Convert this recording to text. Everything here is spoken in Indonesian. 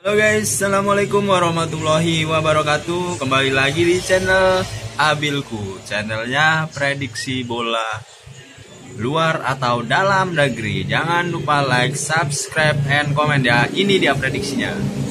Halo guys, assalamualaikum warahmatullahi wabarakatuh. Kembali lagi di channel Abilku, channelnya prediksi bola luar atau dalam negeri. Jangan lupa like, subscribe, and comment ya. Ini dia prediksinya.